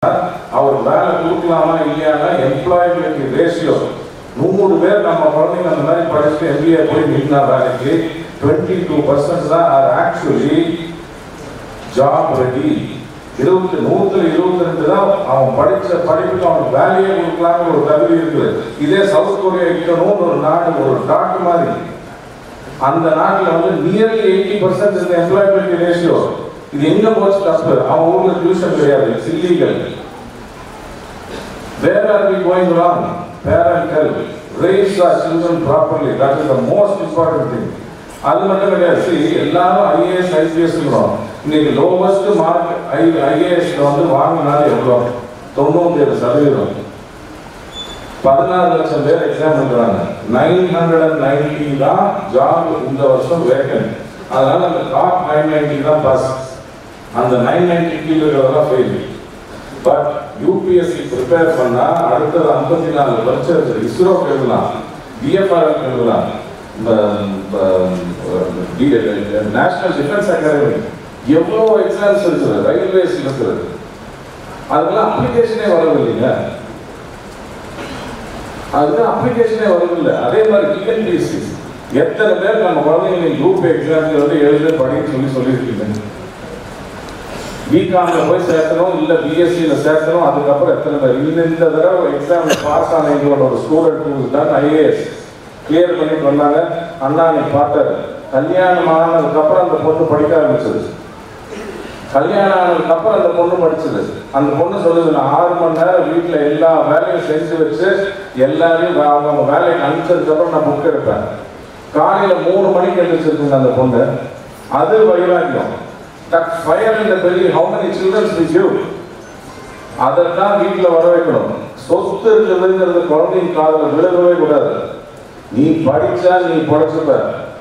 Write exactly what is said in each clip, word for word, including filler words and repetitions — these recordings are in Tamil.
அவர் வேலை கொடுக்கலாமா இல்லையானா எம்ப்ளாயபிலிட்டி ரேஷியோ நூறு பேர் நம்ம குழந்தைங்க அந்த மாதிரி படிச்சுட்டு எம்பிஏ போய் நின்னா வேலைக்கு டுவெண்ட்டி டூ பர்சன்ட் தான் ஆர் ஆக்சுவலி ஜாப் ரெடி. இருபத்தி நூத்துல இருபத்தி ரெண்டு தான் அவன் படிச்ச படிப்புக்கு அவனுக்கு வேலையே கொடுக்கலாம்னு ஒரு தகுதி இருக்குது. இதே சவுத் கொரியா இருக்கணும்னு ஒரு நாடு ஒரு டாட் மாதிரி அந்த நாட்டில் வந்து நியர்லி எயிட்டி பர்சன்ட் இந்த எம்ப்ளாயபிலிட்டி ரேஷியோ. இது எங்க போச்சு தப்பு? அவன் ஊர்ல டியூஷன் கிடையாது, it's illegal. Where are we going wrong? Parental, raise our children properly. That is the most important thing. அது மட்டும் கிடையாது. எல்லாரும் ஐஏஎஸ் ஐபிஎஸ் இன்னைக்கு லோவஸ்ட் மார்க் ஐ ஐஏஎஸ்ல வந்து வாங்கினாலும் எவ்வளோ? தொண்ணூத்தி ஏழு சதவீதம். பதினாறு லட்சம் பேர் எக்ஸாம் எழுதுறாங்க. நைன் ஹண்ட்ரட் அண்ட் நைன்டி தான் ஜாப் இந்த வருஷம் வேக்கன்ட். அதனால அந்த டாப் நைன் நைன்டி தான் பாஸ். அந்த நைன் நைன்டி கீழே இருக்கிறதெல்லாம் ஃபெயில். பட் யூபிஎஸ்சி ப்ரிப்பேர் பண்ணா அடுத்தது ஐம்பத்தி நாலு வருஷம் இஸ்ரோக்கு எழுதலாம், டிஎஃப்ஆர்எல் எழுதலாம், நேஷனல் டிஃபென்ஸ் அகாடமி, எவ்வளோ எக்ஸாம்ஸ் இருக்குது, ரயில்வேஸ் இருக்குது. அதுக்கெல்லாம் அப்ளிகேஷனே வரவில்லைங்க. அதுதான் அப்ளிகேஷனே வரவில்லை. அதே மாதிரி டிஎன்பிஎஸ்சி எத்தனை பேர் நம்ம குழந்தைங்க குரூப் எக்ஸாம்ல வந்து எழுத படின்னு சொல்லி சொல்லியிருக்கீங்க. பிகாம்ல போய் சேர்த்தணும் இல்லை பிஎஸ்சியில் சேர்த்தணும். அதுக்கப்புறம் எத்தனை பேர் இந்த இந்த தடவை எக்ஸாம் பாஸ் ஆன எங்களோட ஒரு ஸ்டூடெண்ட் தான் ஐஏஎஸ் கிளியர் பண்ணிட்டு வந்தாங்க. அண்ணா நீ பார்த்தாரு, கல்யாணம் ஆனதுக்கப்புறம் அந்த பொண்ணு படிக்க ஆரம்பிச்சது. கல்யாணம் ஆனதுக்கப்புறம் அந்த பொண்ணு படிச்சது. அந்த பொண்ணு சொல்லுது, நான் ஆறு மணி நேரம் வீட்டில் எல்லா வேலையும் செஞ்சு வச்சு எல்லாரையும் அவங்க வேலையை அனுப்பிச்சதுக்கப்புறம் நான் புக் எடுப்பேன். காலையில் மூணு மணிக்கு எழுந்திரிச்சிருக்குங்க அந்த பொண்ணு. அது வைராக்கியம். That fire in the belly, how many children with you? அதைத்தான் வீட்டில் வர வைக்கணும். சொத்து இருக்குதுங்கிறது குழந்தைங்க காதில் விழுகவே கூடாது. நீ படிச்சா நீ படைச்சுப்ப.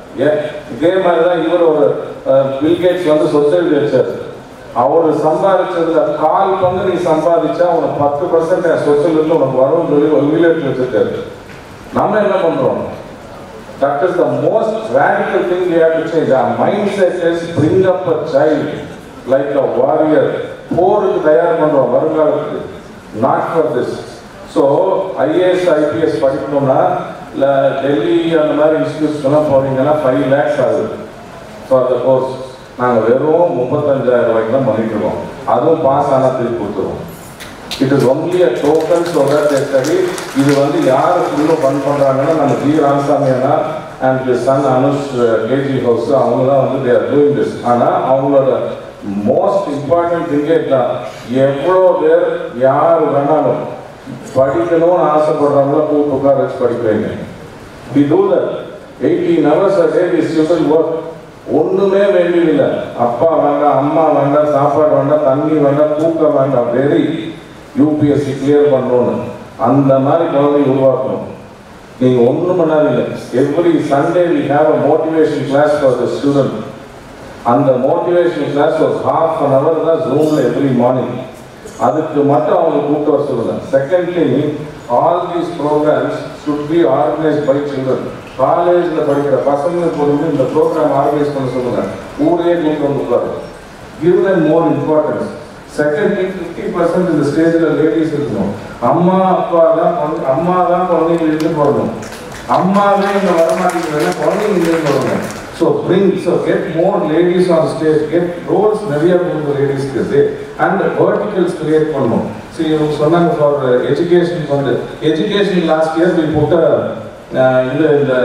இதே மாதிரிதான் இவர் ஒரு பில்கேட்ஸ் வந்து சொசைட்டி வச்சார். அவர் சம்பாதிச்சதுல கால் பங்கு நீ சம்பாதிச்சா உனக்கு பத்து பர்சன்ட் சொத்துல இருந்து உனக்கு வரும் சொல்லி ஒரு வில்லேஜ் வச்சிருக்காரு. நம்ம என்ன பண்றோம்? That is the most radical thing we have to change. Our mindset is bring up a child like a warrior. போருக்கு தயார் பண்றோம் வருங்காலத்துக்கு. Not for this. So I A S I P S படிக்கணும்னா டெல்லி அந்த மாதிரி இன்ஸ்டியூட்ஸ் எல்லாம் போனீங்கன்னா ஃபைவ் லேக்ஸ் ஆகுது ஃபார் த கோர்ஸ். நாங்கள் வெறும் முப்பத்தஞ்சாயிரம் ரூபாய்க்கு தான் பண்ணிட்டு இருக்கோம். அதுவும் பாஸ் ஆனால் திருப்பி கொடுத்துருவோம். It is only a token சொல்ற ஸ்டடி. இது வந்து யாரு ஃபுல்லும் ஃபன் பண்றாங்கன்னா நம்ம ஜி ராமசாமி அண்ணா and son Anush KG house அவங்க தான் வந்து தே ஆர் டூயிங் திஸ். ஆனால் அவங்களோட மோஸ்ட் இம்பார்ட்டன்ட் திங்கே தான் எவ்வளோ பேர் யார் வேணாலும் படிக்கணும்னு ஆசைப்படுறவங்கள கூப்பிட்டு உட்கார வச்சு படிக்க வைங்க. We do that. Eighteen hours a day this simple work. ஒண்ணுமே வேண்டியதில்லை. அப்பா வேண்டாம், அம்மா வேண்டாம், சாப்பாடு வேண்டாம், தண்ணி வேண்டாம், தூக்கம் வேண்டாம். வெரி யூபிஎஸ்சி கிளியர் பண்ணணும்னு அந்த மாதிரி குழந்தை உருவாக்கணும். நீங்க ஒன்றும் பண்ணாதீங்க. Every Sunday we have a motivation class for the student. அந்த மோட்டிவேஷன் கிளாஸ் ஒரு ஹாஃப் அன் ஹவர் தான் ஜூம்ல எவ்ரி மார்னிங். அதுக்கு மட்டும் அவங்க கூப்பிட்டு வர சொல்லுங்க. Secondly, all these programmes should be organised by children. காலேஜ்ல படிக்கிற பசங்களுக்கு வந்து இந்த ப்ரோக்ராம் ஆர்கனைஸ் பண்ண சொல்லுங்க. ஊரே கூப்பிட்டு வந்து உட்காரு. Give them more importance. Secondly, fifty percent இந்த ஸ்டேஜில் லேடிஸ் இருக்கணும். அம்மா அப்பா தான் அம்மா தான் குழந்தைங்க இருந்து போடணும். அம்மாவே இங்கே வரமாட்டேங்கிறத குழந்தைங்க இருந்து போடணும். So bring so get more ladies on stage. Get roles நிறைய கொடுங்க லேடிஸ்க்கு. அண்ட் வெர்டிகல்ஸ் கிரியேட் பண்ணணும். சரி, இவங்க சொன்னாங்க ஃபார் எஜுகேஷன் வந்து எஜுகேஷன் லாஸ்ட் இயர் வி போட்ட இந்த இந்த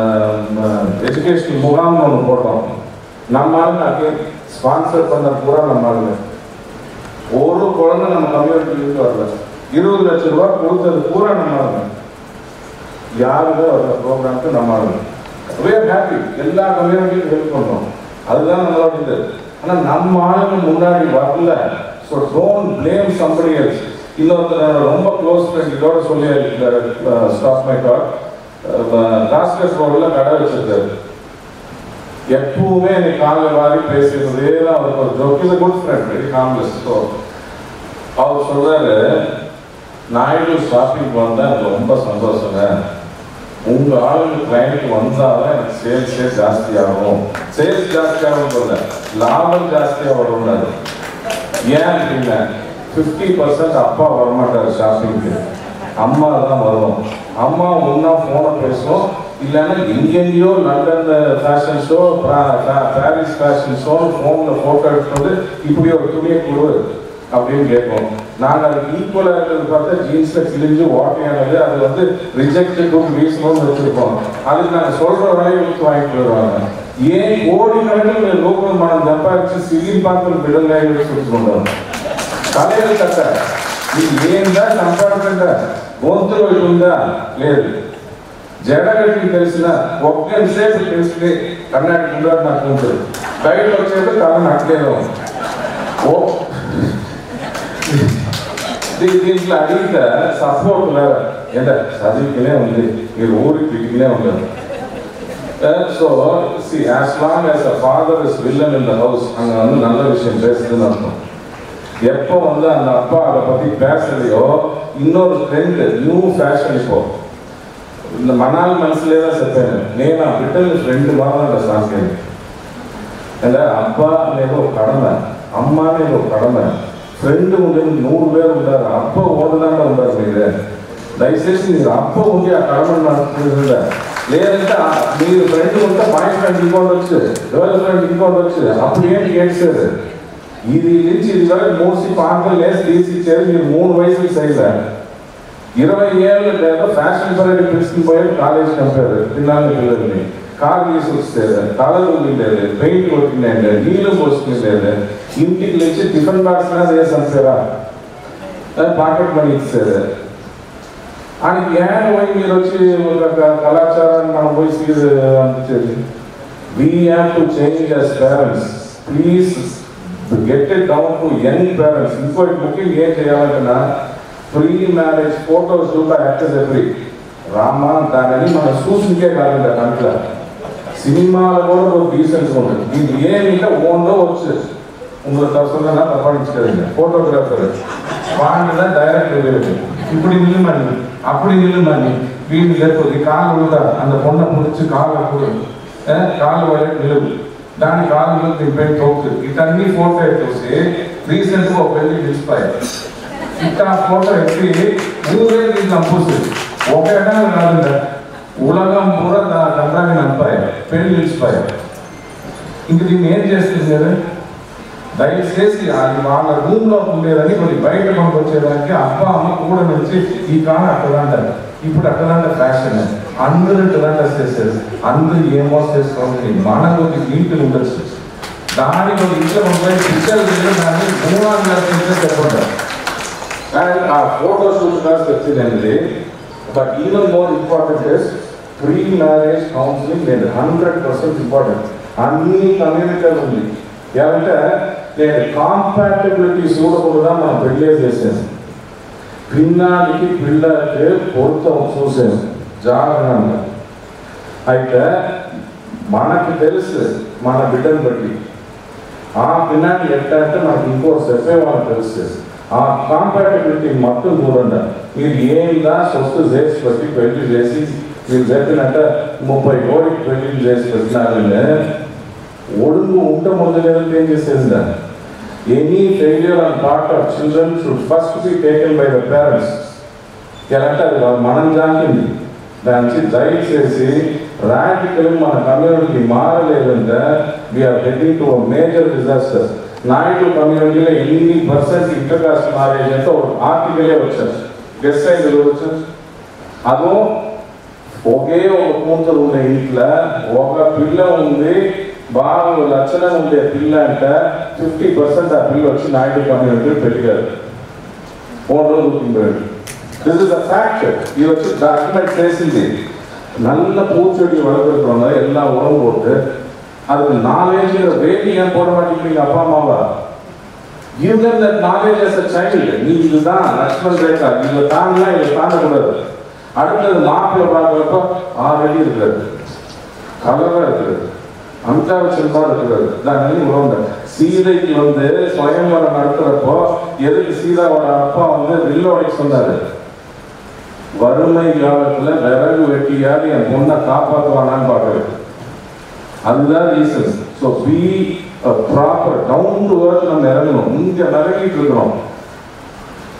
எஜுகேஷன் முகாம்னு ஒன்று போடுறோம். நம்ம ஆளுங்க ஸ்பான்சர் பண்ண பூரா நம்ம ஆளுங்க. ஒரு குழந்தை நம்ம கம்யூனிட்டியிலிருந்து வரல. இருபது லட்சம் ரூபாய் கொடுத்தது பூரா நம்ம ஆளுங்க. யாருக்கும் வர ப்ரோக்ராமுக்கு நம்ம ஆளுங்க. We are happy. எல்லா கம்யூனிட்டியும் ஹெல்ப் பண்ணுறோம். அதுதான் நம்மளோட இது. ஆனால் நம்ம ஆளுங்க முன்னாடி வரல. So don't blame somebody else. இன்னொருத்தர் ரொம்ப க்ளோஸ் ஃப்ரெண்ட் இதோட சொல்லி ஸ்டாப் மை டாக் ராஸ்கஸ் ரோடில் கடை வச்சிருக்காரு. எப்பவுமே எனக்கு காலையில் வாரி பேசுறதே தான் அவருக்கு ஒரு joke. Is good friend, very calmless. So அவர் சொல்றாரு, நாயுடு ஷாப்பிங் வந்தால் எனக்கு ரொம்ப சந்தோஷங்க. உங்க ஆளுங்க கிளைண்ட் வந்தாதான் எனக்கு சேல்ஸே ஜாஸ்தி ஆகும். சேல்ஸ் ஜாஸ்தி ஆகும் சொல்ல லாபம் ஜாஸ்தியாக வரும்னாரு. ஏன் அப்படின்னா ஃபிஃப்டி பர்சன்ட் அப்பா வரமாட்டார் ஷாப்பிங்க்கு, அம்மா தான் வரும். அம்மா ஒன்றா ஃபோனை பேசுவோம், இல்லைன்னா எங்கெங்கேயோ London fashion show, Paris fashion show ஃபோனில் ஃபோட்டோ எடுத்துட்டு இப்படி ஒரு துணியை கொடு அப்படின்னு கேட்போம். நாங்கள் அதுக்கு ஈக்குவலாக இருக்கிறது பார்த்தா ஜீன்ஸில் கிழிஞ்சு ஓட்டையானது, அது வந்து ரிஜெக்டட் வீசணும்னு வச்சுருப்போம். அதுக்கு நாங்கள் சொல்கிற வரையும் விட்டு வாங்கிட்டு வருவாங்க. ஏன் கோடி கணக்கில் லோக்கல் மனம் சம்பாதிச்சு சிவில் பார்த்து விடலாயின்னு சொல்லிட்டு தலையில் கட்ட நீ ஏன் தான் சம்பாதிக்கின்ற గొంతులో ఉందా లేదు, జడగట్టి తెలిసిన ఒక్కసేపు తెలిస్తే కర్ణాటక ఉండదు నాకు ఉంటుంది, బయట వచ్చేది తల నట్లేదు. ఓ దీంట్లో అడిగితే సపోర్ట్ వేరే ఏంట చదివికినే ఉంది, మీరు ఊరికి తిరిగినే ఉండదు. So see as long as a father is villain in the house அங்கே வந்து நல்ல விஷயம் பேசுதுன்னு அர்த்தம். எப்போ வந்து அந்த அப்பா அதை பற்றி பேசலையோ இன்னொரு ட்ரெண்ட் நியூ ஃபேஷன் இப்போ இந்த மணால் மனசுலே தான் செப்பேன் నేను ఆ బిడ్డలు ఫ్రెండ్ మాత్రం సాధ్యం. అంటే అబ్బా అనేది ఒక కడమ, అమ్మ అనేది ఒక కడమ, ఫ్రెండ్ ఉండేది నూరు పేరు ఉంటారు, అప్ప ఓడదాకా ఉంటారు. మీరే దయచేసి మీరు అప్ప ఉండి ఆ కడమని నడుపుతుందా, లేదంటే మీరు ఫ్రెండ్ ఉంటే బాయ్ ఫ్రెండ్ ఇంకోటి వచ్చి గర్ల్ ఫ్రెండ్ ఇంకోటి వచ్చి అప్పుడు ఏంటి ఏడ్చేది. ఇది నుంచి ఇది వరకు మూసి పాంకలు వేసి తీసి ఇచ్చేది మీరు మూడు వయసులు చేయలే. ఇరవై ఏళ్ళు లేదా ఫ్యాషన్ పరేడ్ పిలుచుకుని పోయి కాలేజ్ కంపారు పిల్లల్ని పిల్లల్ని కారు తీసి వచ్చేది, కలర్ ఉండేది, పెయింట్ కొట్టిండే, నీళ్లు పోసుకునేది, ఇంటికి వచ్చి టిఫిన్ బాక్స్ వేసి అంటారా పాకెట్ మనీ ఇచ్చేది. ఆయనకి ఏమైనా పోయి మీరు వచ్చి ఒక కళాచారాన్ని మనం పోయి సీజ్ అందించేది. We have to change as parents, please get it down to young parents. ఇంకోటి ముఖ్యంగా ఏం చేయాలంటున్నా, ప్రీ మ్యారేజ్ ఫోటోస్ కూడా యాక్టర్స్ ఎవ్రీ రామా దానిని మనం చూసింకే కాదండి. దాంట్లో సినిమాలో కూడా ఒక డీసెన్స్ ఉంటుంది. ఇది ఏమిటో ఓన్లో వచ్చు உங்களுக்கு அவசரம் தப்பாடிச்சுக்காதீங்க. ஃபோட்டோகிராஃபர் வாங்கினா டைரக்ட் இப்படி நில்லு பண்ணி அப்படி நில்லு பண்ணி வீடு ஏற்பது கால் விழுதா அந்த பொண்ணை முடிச்சு காலை கொடு, கால் வரைய நிலவு దాని కాలంలో దింపేట్ అవుతుంది. ఇటన్నీ ఫోటో ఎట్టేసి రీసెంట్గా ఒక పెళ్లి నిలిచిపోయాయి. ఇట్లా ఫోటో ఎట్టి ఊరే దీన్ని నంపుస్తుంది. ఒక ఎడం కాదు ఉలగం పూర దండాన్ని నంపాయి, పెళ్లి నిలిచిపోయాయి. ఇంక దీన్ని ఏం చేస్తుంది కదా, దయచేసి అది వాళ్ళ రూమ్లో ఉండేదని కొన్ని బయట పంపించేదానికి అబ్బా అమ్మ కూడా నుంచి ఈ కాలం అక్కడంటారు. ఇప్పుడు అక్కడంటే ఫ్యాషన్ అందరూ ఇట్లాంటి చేసేది, అందరూ ఏమో చేసుకోండి మనకు నీట్గా ఉండొచ్చు. దానికి ఒక ఇంట్లో మొబైల్ పిక్చర్ దాన్ని మూడు చెప్పంటారు. అండ్ ఆ ఫోటో షూట్ కాస్ట్ వచ్చిందండి. But even more important is pre marriage counselling లేదు, హండ్రెడ్ పర్సెంట్ ఇంపార్టెంట్. అన్ని కమ్యూనిటీలు ఉంది. ఏమంటే నేను కాంపాటబిలిటీ చూడకుండా మనం పెళ్ళే చేసాను, పిన్నాడికి పిల్లకి పొరుతం చూసాను జాగ్రత్తగా. అయితే మనకి తెలుసు మన బిడ్డను బట్టి ఆ పిన్నాడి ఎట్లా అంటే మనకి ఇంకో చెప్పే వాళ్ళకి తెలుసు. ఆ కాంపాటబిలిటీ మొత్తం చూడండి. మీరు ఏందా సొస్తు చేసి బట్టి పెళ్లి చేసి మీరు చెప్పినట్ట ముప్పై కోడికి పెళ్లి చేసి పెట్టినారంటే ఒడుగు ఉంట మొదలైతే ఏం చేసేది. Any failure on part of children should first be taken by the parents. ఎలాంటి అది మనం జాకింది దానికి దయచేసి రాడికల్ మన కమ్యూనిటీ మారలేదంటే we are heading to major disaster. Naidu కమ్యూనిటీలో ఎన్ని పర్సెంట్ ఇంటర్ కాస్ట్ మ్యారేజ్ అంటే ఒక ఆర్టికలే వచ్చారు. గెస్ట్ అయింది వచ్చారు. అదో ఒకే ఒక కూతురు ఉండే ఇంట్లో ఒక పిల్ల ఉంది, బాగా లక్షణంగా ఉండే పిల్ల అంటే ఫిఫ్టీ పర్సెంట్ ఆ పిల్ల వచ్చి నాయుడు కమ్యూనిటీ పెట్టారు. మూడు రోజులు కూర్చుంటాడు. This is a fact. ఇది వచ్చి డాక్యుమెంట్ చేసింది. நல்ல பூச்செடி வளர்க்குறவங்க எல்லாம் உரம் போட்டு அதுக்கு நாலேஜ் வேலி ஏன் போட மாட்டேங்கிறீங்க அப்பா அம்மாவா? Give them that knowledge as a child. நீ இதுதான் லக்ஷ்மண் ரேகா, இதை தாண்டா இதை தாண்டக்கூடாது. அடுத்தது மாப்பிள்ளை பார்க்குறப்ப ஆல்ரெடி இருக்கிறது, கலராக இருக்கிறது, அமிதாப் செல்வா இருக்கிறது. தான் உறவுங்க சீதைக்கு வந்து சுயம்பரம் நடத்துறப்போ எதுக்கு சீதாவோட அப்பா வந்து வில்லோடை சொன்னாரு, வறுமை காலத்தில் விறகு வெட்டியால் என் பொண்ணை காப்பாற்றுவானான்னு பார்க்குறது. அதுதான் reason. So be proper down to earth நம்ம இறங்கணும். இங்கே நரகிட்டு இருக்கிறோம்.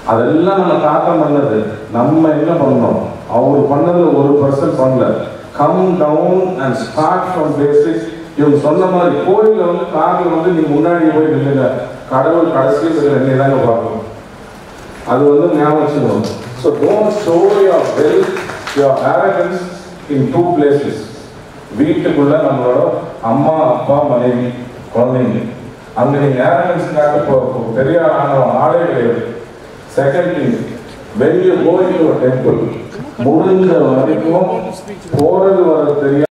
அதெல்லாம் நம்ம தாத்தா பண்ணது. நம்ம என்ன பண்ணோம்? அவர் பண்ணது ஒரு பர்சன்ட் பண்ணல. Calm down and start from basics. இவங்க சொன்ன மாதிரி கோயிலில் வந்து காரில் வந்து நீங்க முன்னாடி போய் நில்லுங்க, கடவுள் கடைசியில் ரெண்டு தாங்க பார்க்கணும். அது வந்து ஞாபகம் வச்சுக்கணும். So don't show your wealth, your arrogance in two places. வீட்டுக்குள்ள நம்மளோட அம்மா அப்பா மனைவி குழந்தைங்க, அங்கே நீங்கள் அரகன்ஸ்க்காக பெரிய ஆனவன் ஆளே கிடையாது. Second thing, when you go into a temple, முடிஞ்ச வரைக்கும் போறது வர தெரியாது.